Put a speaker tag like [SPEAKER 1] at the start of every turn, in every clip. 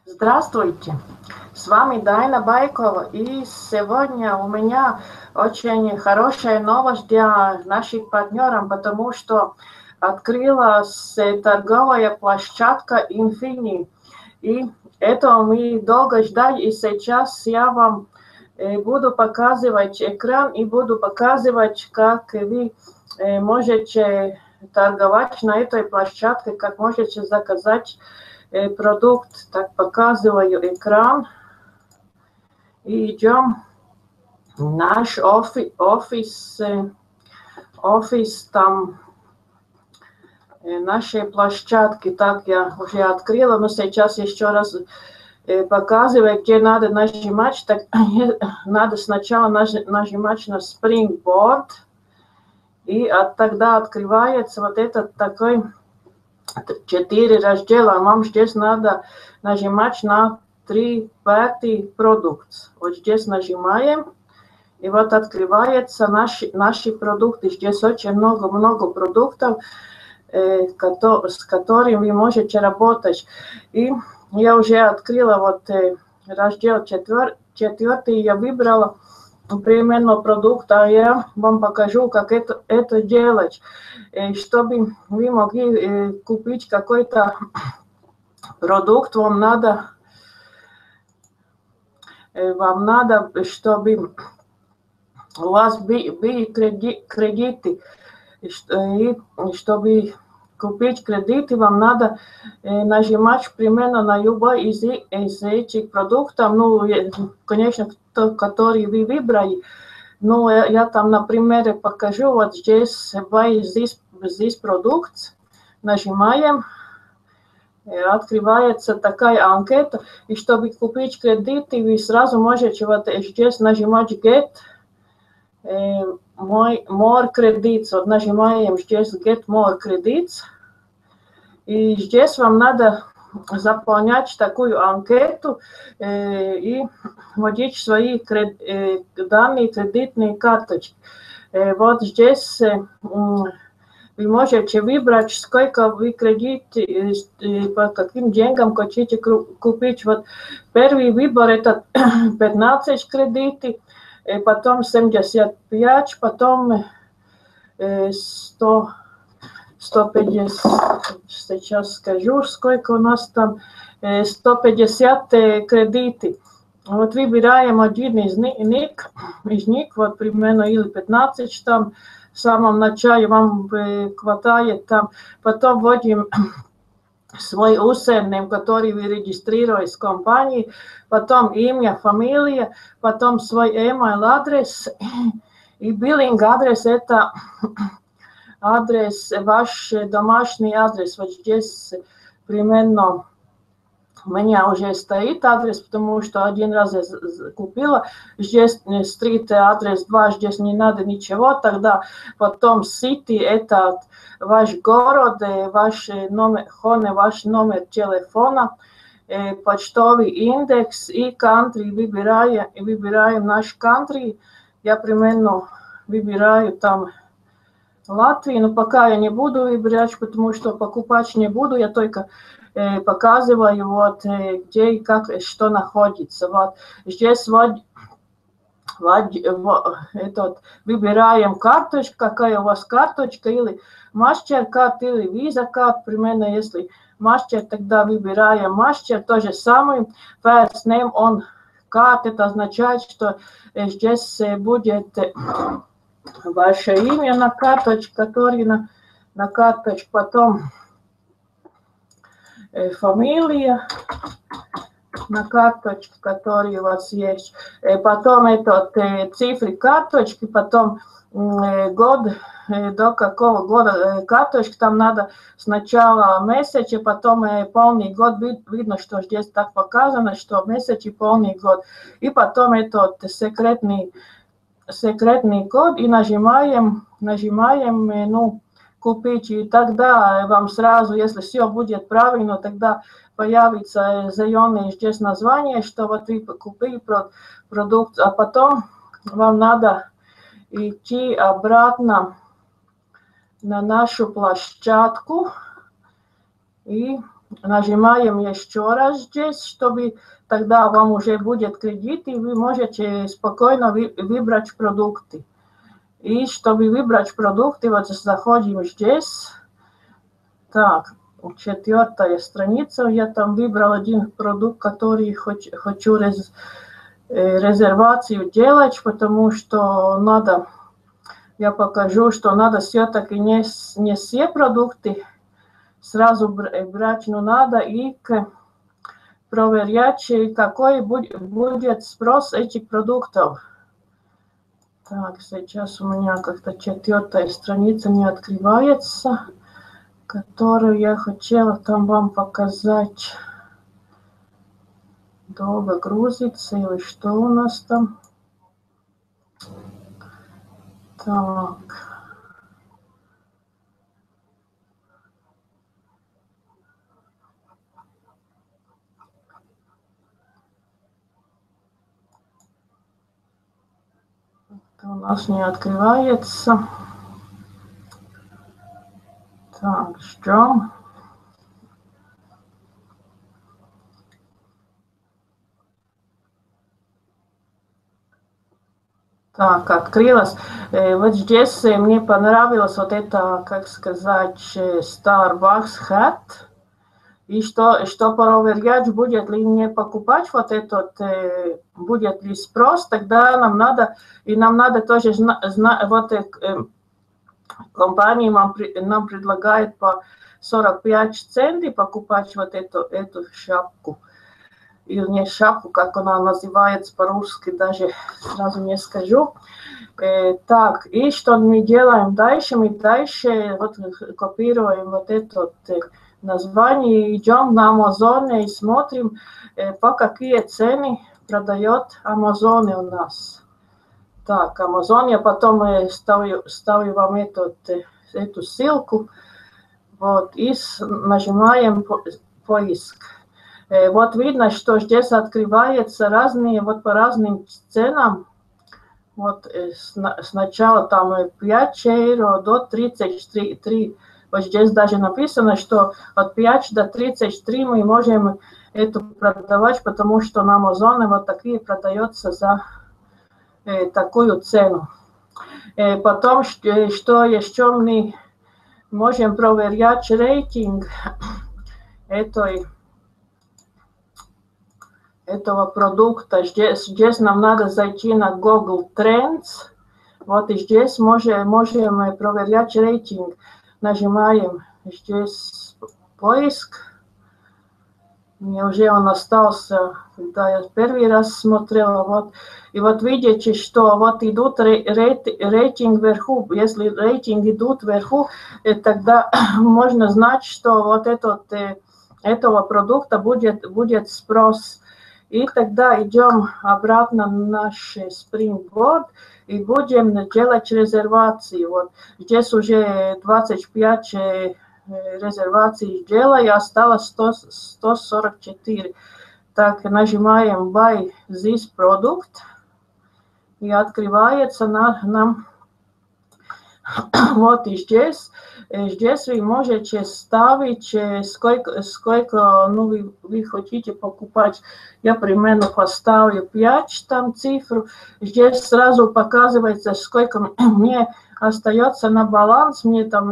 [SPEAKER 1] Здравствуйте, с вами Дайна Байкова, и сегодня у меня очень хорошая новость для наших партнеров, потому что открылась торговая площадка Infini, и это мы долго ждали, и сейчас я вам буду показывать экран и буду показывать, как вы можете торговать на этой площадке, как можете заказать продукт. Так, показываю экран. И идем в наш офис там нашей площадки. Так, я уже открыла, но сейчас еще раз показываю, где надо нажимать. Так, надо сначала нажимать на Springboard, и тогда открывается вот этот такой 4 раздела. Вам здесь надо нажимать на 3-5 продукт. Вот здесь нажимаем, и вот открываются наши продукты. Здесь очень много продуктов, с которыми вы можете работать. И я уже открыла вот раздел 4, я выбрала примерно продукт, а я вам покажу, как это делать, чтобы вы могли купить какой-то продукт. Вам надо, чтобы у вас были кредиты, и чтобы купить кредиты, вам надо нажимать примерно на любой из этих продуктов, ну, конечно, который вы выбрали. Ну, я там на примере покажу. Вот здесь buy this product, нажимаем, открывается такая анкета, и чтобы купить кредиты, вы сразу можете вот здесь нажимать get more credits. Вот нажимаем здесь get more credits, и здесь вам надо заполнять такую анкету и вводить свои данные кредитной карточки. Вот здесь вы можете выбрать, сколько вы кредит, по каким деньгам хотите купить. Вот первый выбор это 15 кредитов, потом 75, потом 150, сейчас скажу, сколько у нас там, 150 кредитов. Вот выбираем один из них, вот примерно, или 15 там, в самом начале вам хватает там, потом вводим свой username, который вы регистрируете с компанией, потом имя, фамилия, потом свой email адрес, и биллинг адрес это адрес, ваш домашний адрес. Вот здесь примерно у меня уже стоит адрес, потому что один раз я купила. Здесь стрит адрес 2, здесь не надо ничего. Тогда потом city это ваш город, ваш номер телефона, почтовый индекс и country. Выбираем наш country. Я примерно выбираю там Латвию, но пока я не буду выбирать, потому что покупать не буду, я только показываю, вот, где и как, что находится. Вот здесь выбираем карточку, какая у вас карточка, или MasterCard, или Visa-карт, примерно, если Master, тогда выбираем Master, то же самое, first name on card, это означает, что здесь будет ваше имя на карточке, который на карточке, потом фамилия на карточке, которая у вас есть, потом цифры карточки, потом год, до какого года карточки, там надо сначала месяц, и потом полный год, видно, что здесь так показано, что месяц и полный год, и потом секретный код, и нажимаем, ну, купить, и тогда вам сразу, если все будет правильно, тогда появится зеленое здесь название, что вот вы купили продукт, а потом вам надо идти обратно на нашу площадку и Нажимаем еще раз здесь, чтобы тогда вам уже будет кредит, и вы можете спокойно выбрать продукты. И чтобы выбрать продукты, вот заходим здесь. Так, 4-я страница. Я там выбрал один продукт, который хочу резервацию делать, потому что надо, я покажу, что надо все-таки не все продукты сразу брать, но надо и проверять, какой будет спрос этих продуктов. Так, сейчас у меня как-то 4-я страница не открывается, которую я хотела там вам показать. Долго грузится, или что у нас там? Так. Это у нас не открывается. Так, ждем. Так, открылась. Вот здесь мне понравилось вот это, как сказать, Starbucks hat. И что проверять, будет ли не покупать вот этот, будет ли спрос, тогда нам надо тоже знать, вот компания нам предлагает по 45 центов покупать вот эту шапку. Или не шапку, как она называется по-русски, даже сразу не скажу. Так, и что мы делаем дальше? Мы дальше вот копируем вот это название, идем на Амазоне и смотрим, по какие цены продает Амазон у нас. Так, Амазон, я потом ставлю вам эту ссылку. Вот, и нажимаем поиск. Вот видно, что здесь открываются разные, вот по разным ценам. Вот сначала там 5 евро до 33. Вот здесь даже написано, что от 5 до 33 мы можем это продавать, потому что на Амазоне вот такие продается за такую цену. Потом, что еще мы можем проверять рейтинг этого продукта. Здесь нам надо зайти на Google Trends. Вот и здесь можем проверять рейтинг. Нажимаем здесь поиск. Мне уже он остался, когда я первый раз смотрела. Вот. И вот видите, что вот идут рейтинг вверху. Если рейтинг идут вверху, тогда можно знать, что вот этого продукта будет спрос. И тогда идем обратно на наш Springboard и будем делать резервации. Вот здесь уже 25 резерваций сделали, осталось 144. Так, нажимаем Buy this product. И открывается нам вот и здесь вы можете ставить, сколько вы хотите покупать. Я примерно поставлю 5 там цифру. Здесь сразу показывается, сколько мне остается на баланс. Мне там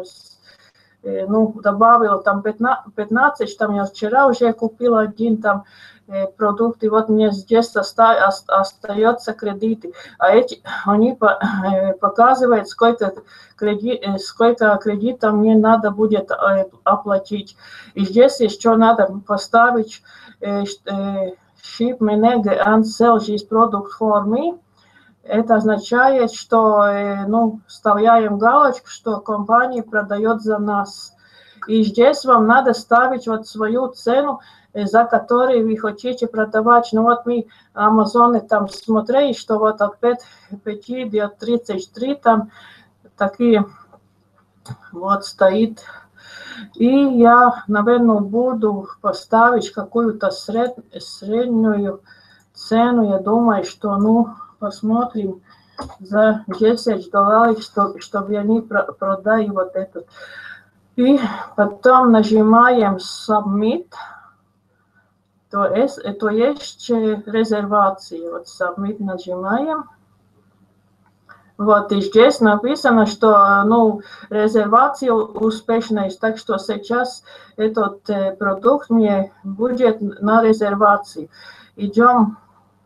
[SPEAKER 1] добавила там 15, там я вчера уже купила один там продукт, и вот мне здесь остается кредиты. А они показывают, сколько кредита мне надо будет оплатить. И здесь еще надо поставить ship me and sell this product for me. Это означает, что вставляем галочку, что компания продает за нас. И здесь вам надо ставить вот свою цену, за которую вы хотите продавать. Ну вот мы на Амазоне там смотрели, что вот от 5 до 33 там такие вот стоит. И я, наверное, буду поставить какую-то среднюю цену. Я думаю, что, посмотрим за $10, чтобы они продали вот этот. И потом нажимаем Submit. То есть резервации. Вот Submit нажимаем. Вот и здесь написано, что резервация успешная, так что сейчас этот продукт мне будет на резервации. Идем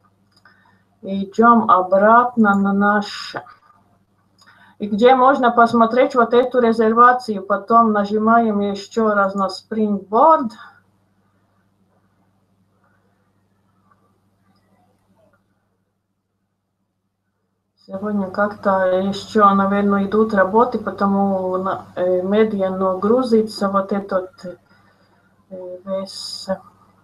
[SPEAKER 1] обратно на наш. И где можно посмотреть вот эту резервацию, потом нажимаем еще раз на Springboard. Сегодня как-то еще, наверное, идут работы, потому медленно грузится вот этот весь.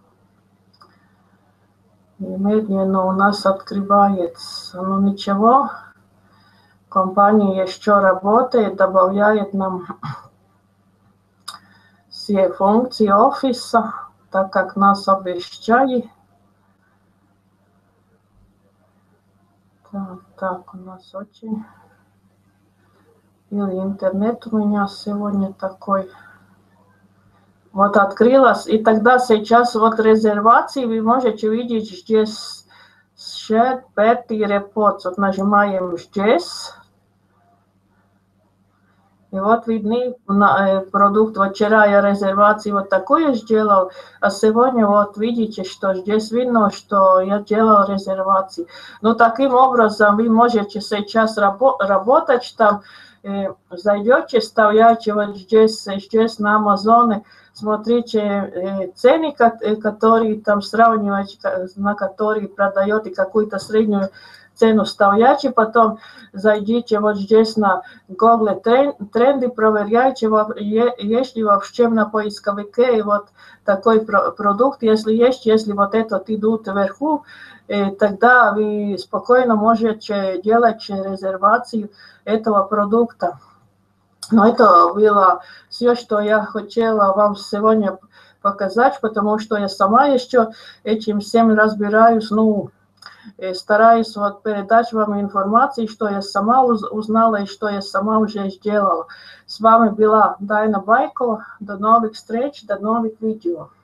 [SPEAKER 1] И медленно у нас открывается. Ну ничего, компания еще работает, добавляет нам все функции офиса, так как нас обещали. Так, у нас очень... Или интернет у меня сегодня такой. Вот открылась. И тогда сейчас вот резервации вы можете видеть здесь Share Party Reports. Вот нажимаем здесь. И вот видны продукт. Вот вчера я резервацию вот такую сделал, а сегодня вот видите, что здесь видно, что я делал резервации. Ну, таким образом вы можете сейчас работать там, зайдете, вставляете вот здесь на Амазоне, смотрите цены, которые там сравниваете, на которые продаете какую-то среднюю цену вставляете, потом зайдите вот здесь на Google тренды, проверяйте, есть ли вообще на поисковике вот такой продукт, если есть, если вот этот идут вверху, тогда вы спокойно можете делать резервацию этого продукта. Но это было все, что я хотела вам сегодня показать, потому что я сама еще этим всем разбираюсь, стараюсь вот передать вам информацию, что я сама узнала и что я сама уже сделала. С вами была Дайна Байко. До новых встреч, до новых видео.